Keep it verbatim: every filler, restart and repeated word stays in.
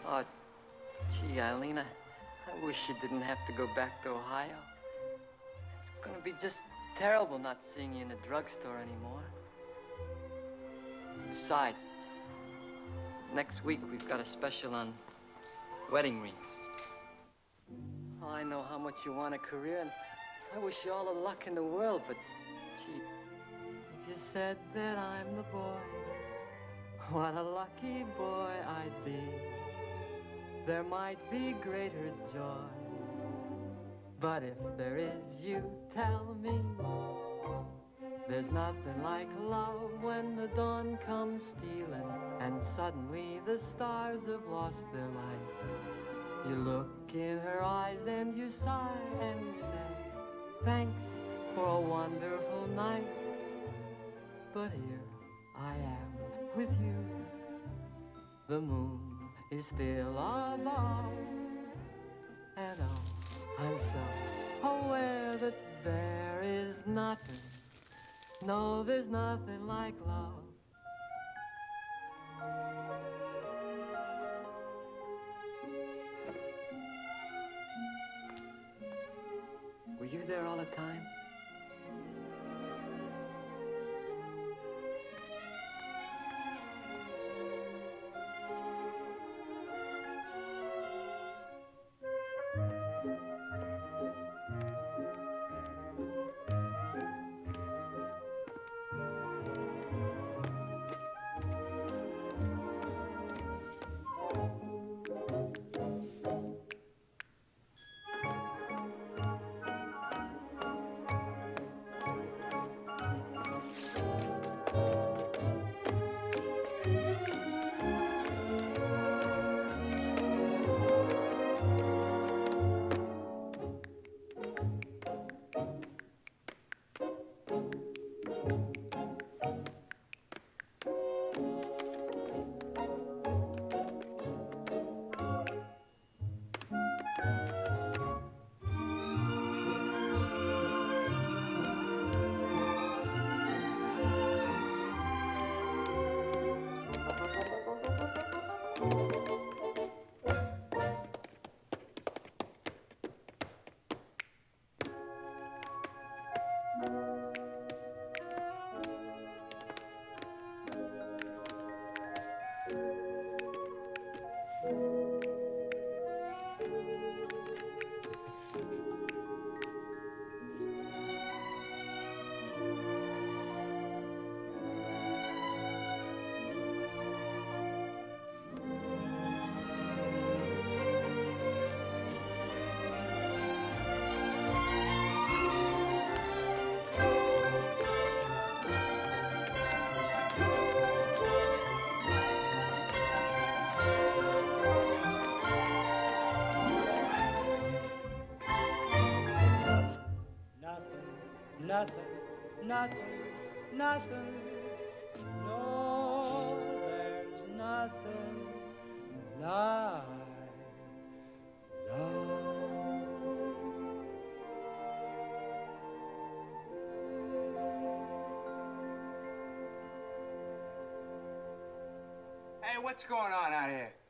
Oh, gee, Eileen, I, I wish you didn't have to go back to Ohio. It's gonna be just terrible not seeing you in the drugstore anymore. Besides, next week we've got a special on wedding rings. Oh, I know how much you want a career, and I wish you all the luck in the world, but gee, if you said that I'm the boy, what a lucky boy I'd be. There might be greater joy, but if there is, you tell me. There's nothing like love when the dawn comes stealing and suddenly the stars have lost their light. You look in her eyes and you sigh and say, thanks for a wonderful night. But here I am with you. The moon is still above, and oh, I'm so aware that there is nothing, no, there's nothing like love. Were you there all the time? Nothing, nothing, nothing. No, there's nothing like love. Hey, what's going on out here?